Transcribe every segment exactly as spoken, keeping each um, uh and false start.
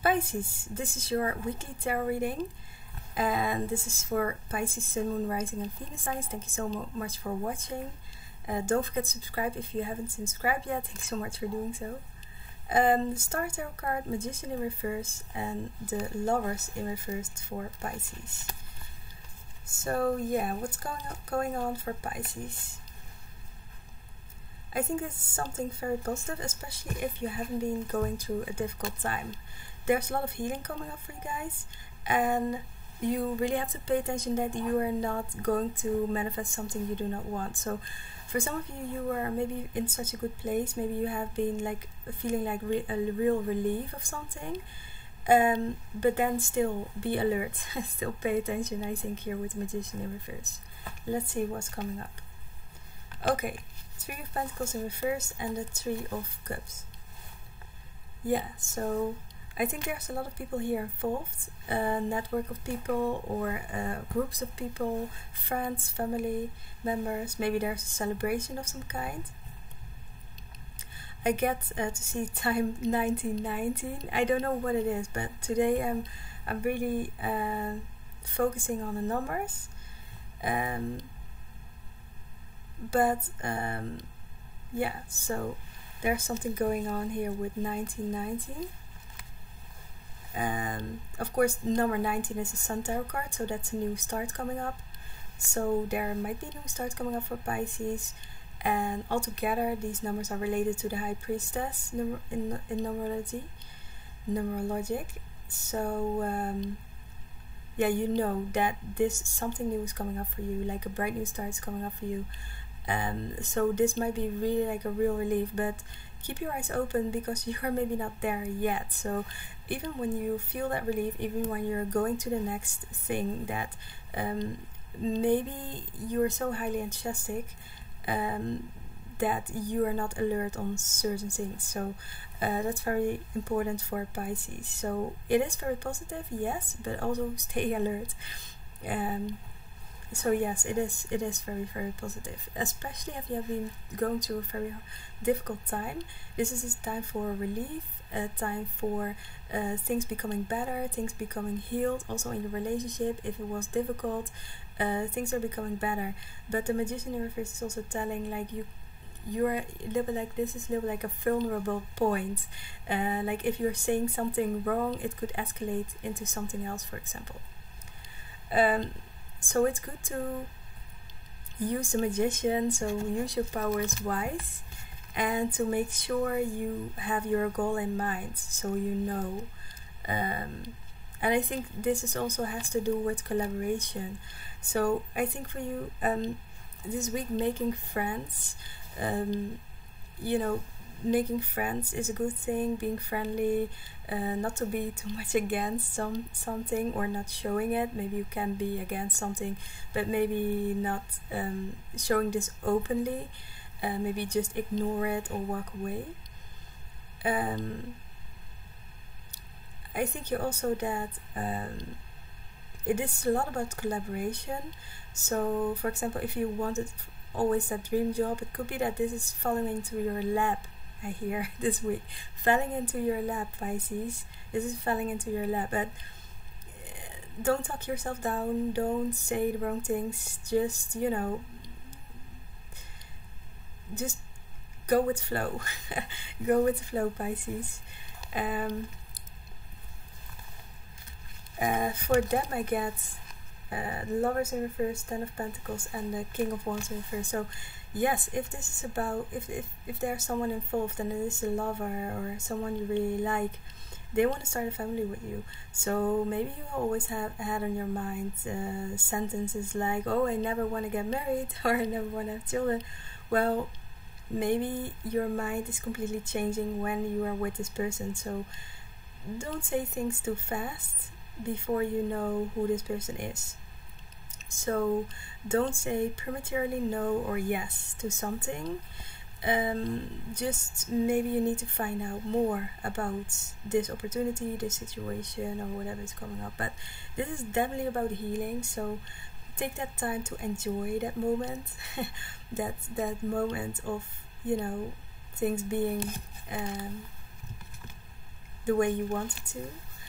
Pisces, this is your weekly tarot reading, and this is for Pisces, Sun, Moon, Rising and Venus signs. Thank you so mo much for watching. Uh, don't forget to subscribe if you haven't subscribed yet. Thank you so much for doing so. Um, the Star Tarot card, Magician in reverse, and the Lovers in reverse for Pisces. So yeah, what's going on, going on for Pisces? I think this is something very positive, especially if you haven't been going through a difficult time. There's a lot of healing coming up for you guys, and you really have to pay attention that you are not going to manifest something you do not want. So for some of you, you are maybe in such a good place, maybe you have been like feeling like re a real relief of something, um, but then still be alert, still pay attention, I think, here with Magician in reverse. Let's see what's coming up. Okay, Three of Pentacles in reverse and the Three of Cups. Yeah, so I think there's a lot of people here involved, a network of people or uh, groups of people, friends, family members. Maybe there's a celebration of some kind. I get uh, to see time nineteen nineteen. I don't know what it is, but today I'm I'm really uh, focusing on the numbers. Um, but um, yeah, so there's something going on here with nineteen nineteen. Um, of course, number nineteen is a Sun Tarot card, so that's a new start coming up. So there might be a new start coming up for Pisces, and altogether these numbers are related to the High Priestess in, in, in numerology, numerologic. So um, yeah, you know that this something new is coming up for you, like a bright new start is coming up for you. Um, so this might be really like a real relief, but keep your eyes open because you are maybe not there yet. So even when you feel that relief, even when you're going to the next thing, that um, maybe you're so highly enthusiastic um, that you are not alert on certain things. So uh, that's very important for Pisces. So it is very positive, yes, but also stay alert. Um, So yes, it is it is very very positive, especially if you have been going through a very difficult time. This is a time for relief, a time for uh, things becoming better, things becoming healed. Also in your relationship, if it was difficult, uh, things are becoming better. But the Magician in reverse is also telling like you you're a little bit like, this is a little like a vulnerable point. Uh, like if you're saying something wrong, it could escalate into something else, for example. Um, So it's good to use the Magician, so use your powers wise, and to make sure you have your goal in mind, so you know. Um, and I think this is also has to do with collaboration. So I think for you um, this week, making friends, um, you know, making friends is a good thing, being friendly, uh, not to be too much against some something or not showing it. Maybe you can be against something, but maybe not um, showing this openly. Uh, maybe just ignore it or walk away. Um, I think you also that um, it is a lot about collaboration. So for example, if you wanted always that dream job, it could be that this is falling into your lap. I hear this week, falling into your lap, Pisces. This is falling into your lap, but uh, don't talk yourself down. Don't say the wrong things. Just, you know, just go with flow. Go with the flow, Pisces. Um, uh, for them, I get uh, the Lovers in reverse, Ten of Pentacles, and the King of Wands in reverse. So yes, if this is about, if, if, if there's someone involved and it is a lover or someone you really like, they want to start a family with you. So maybe you always have had on your mind uh, sentences like, oh, I never want to get married, or I never want to have children. Well, maybe your mind is completely changing when you are with this person. So don't say things too fast before you know who this person is. So don't say prematurely no or yes to something. Um, just maybe you need to find out more about this opportunity, this situation, or whatever is coming up. But this is definitely about healing. So take that time to enjoy that moment, that that moment of, you know, things being um, the way you want it to.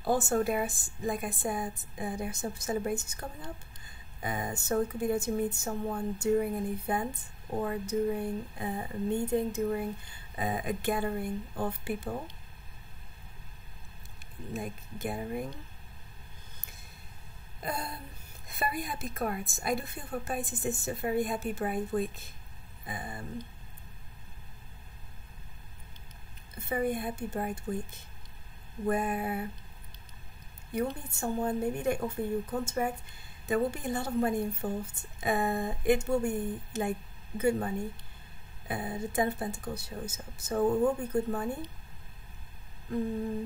Also, there's, like I said, uh, there's some celebrations coming up. Uh, so it could be that you meet someone during an event or during uh, a meeting, during uh, a gathering of people. Like gathering. Um, very happy cards. I do feel for Pisces this is a very happy, bright week. Um, a very happy, bright week where you will meet someone, maybe they offer you a contract, there will be a lot of money involved. Uh, it will be like good money. Uh, the Ten of Pentacles shows up, so it will be good money. Mm.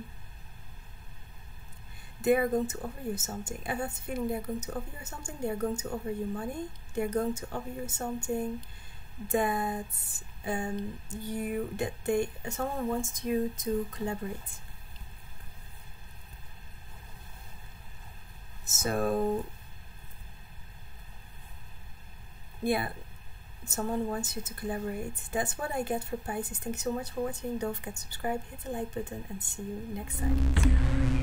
They are going to offer you something. I have the feeling they're going to offer you something. They're going to offer you money. They're going to offer you something that um, you that they someone wants you to collaborate. So yeah, someone wants you to collaborate. That's what I get for Pisces. Thank you so much for watching. Don't forget to subscribe, hit the like button, and see you next time.